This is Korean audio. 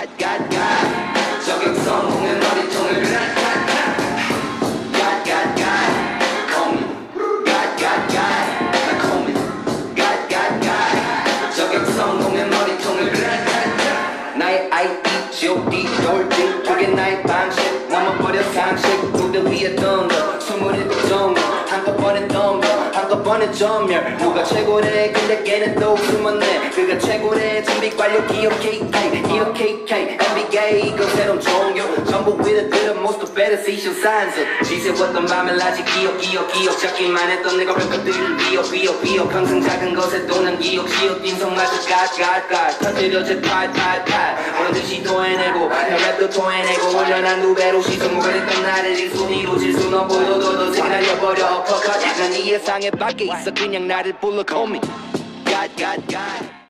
저격성 공연 머리통을 call me 저격성 공연 머리통을 나의 ID G.O.D 돌진 그게 나의 방식 넘어버려 상식 무대 위에 던져 27 정도 한꺼번에 덤벼 한꺼번에 전멸 누가 최고래 근데 걔는 또 숨었네 그가 최고래 준비 완료 기억 KK 기억 KK NBA 이거 새로운 종교 전부 위대들은 most of better season signs 지새웠던 밤을 아직 기억 잡기만 했던 내가 별것들을 비어 항상 작은 것에 또 난 기억 인성마저 갓 터뜨려져 팔 오랜듯이 토해내고 랩도 토해내고 올려난 두 배로 시선무가 됐던 나를 일손이로 질수는 보여도 세게 날려버려 uppercut 난 이 예상의 밖에 있어 그냥 나를 불러 call me